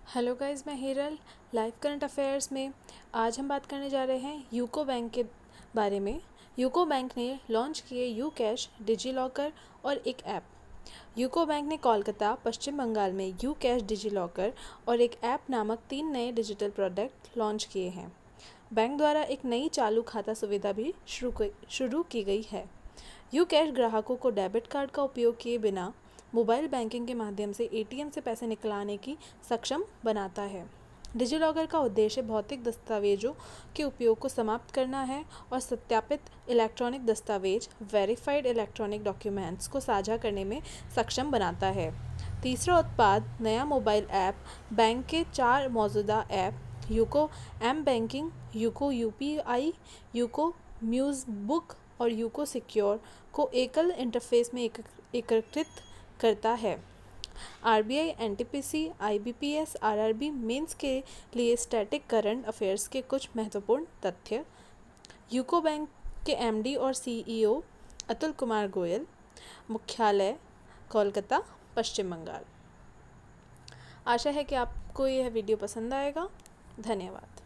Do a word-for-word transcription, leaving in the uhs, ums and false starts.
Hello guys, मैं Hiral. Live current affairs में आज हम बात करने जा रहे हैं यूको बैंक के बारे में। यूको बैंक ने लॉन्च किए यू कैश, डिजी लॉकर और एक ऐप। यूको बैंक ने कोलकाता, पश्चिम बंगाल में यू कैश, डिजी लॉकर और एक ऐप नामक तीन नए डिजिटल प्रोडक्ट लॉन्च किए हैं। बैंक द्वारा एक नई चालू खाता सुविधा भी शुरू शुरू की गई है। यू कैश ग्राहकों को डेबिट कार्ड का उपयोग किए बिना मोबाइल बैंकिंग के माध्यम से एटीएम से पैसे निकलाने की सक्षम बनाता है। डिजिलॉकर का उद्देश्य भौतिक दस्तावेजों के उपयोग को समाप्त करना है और सत्यापित इलेक्ट्रॉनिक दस्तावेज वेरीफाइड इलेक्ट्रॉनिक डॉक्यूमेंट्स को साझा करने में सक्षम बनाता है। तीसरा उत्पाद नया मोबाइल ऐप। बैंक के चार मौजूदा app UCO M banking, UCO UPI, UCO म्यूज़ बुक और यूको सिक्योर को एकल इंटरफेस में एकीकृत करता है। RBI, NTPC, IBPS, RRB mains के लिए स्टैटिक करंट अफेयर्स के कुछ महत्वपूर्ण तथ्य। यूको बैंक के एमडी और सीईओ अतुल कुमार गोयल, मुख्यालय कोलकाता, पश्चिम बंगाल। आशा है कि आपको यह वीडियो पसंद आएगा। धन्यवाद।